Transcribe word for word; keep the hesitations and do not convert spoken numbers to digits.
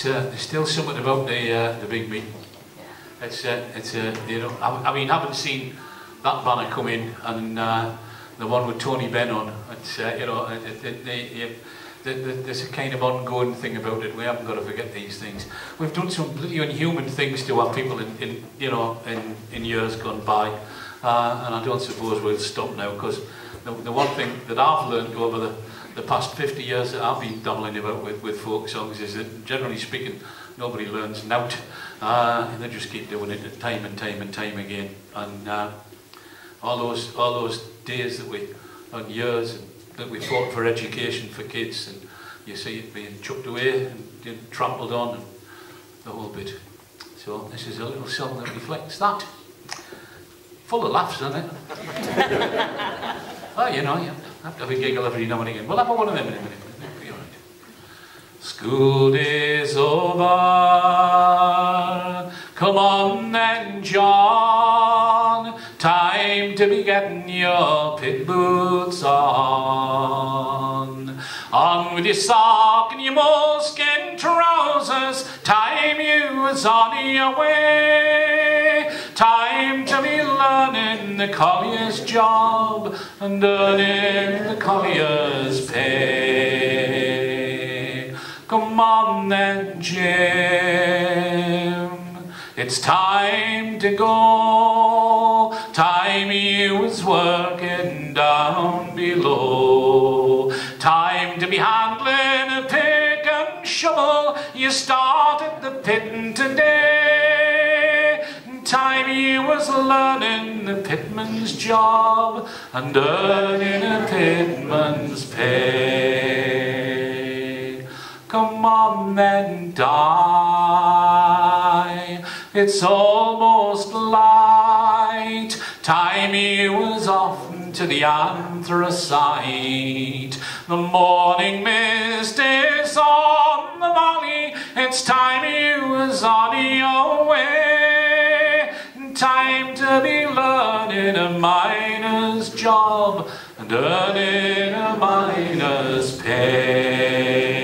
it's uh, there's still something about the uh, the big meeting. It's uh, it's uh, you know, I, I mean, haven't seen that banner come in and uh, the one with Tony Benn on. It's uh, you know, it, it, it, the, the, there's a kind of ongoing thing about it. We haven't got to forget these things. We've done some bloody unhuman things to our people in, in you know in in years gone by, uh, and I don't suppose we'll stop now, because the, the one thing that I've learned over the the past fifty years that I've been dabbling about with, with folk songs is that, generally speaking, nobody learns nout. Uh, they just keep doing it time and time and time again. And uh, all those all those days that we, and years that we fought for education for kids, and you see it being chucked away and, and trampled on, and the whole bit. So this is a little song that reflects that. Full of laughs, isn't it? Oh, you know, you have to have a giggle every now and again. We'll have one of them in a minute. It'll be all right. School day's over. Come on then, John. Time to be getting your pit boots on. On with your sock and your moleskin trousers. Time you was on your way. Time to be learning the collier's job and earning the collier's pay. Come on then, Jim, it's time to go. Time you was working down below. Time to be handling a pick and shovel. You started the pitting today. Time you was learning the pitman's job and earning a pitman's pay. Come on then, die. It's almost light. Time you was off to the anthracite. The morning mist is on the valley. It's time you was on your way. Time to be learning a miner's job and earning a miner's pay.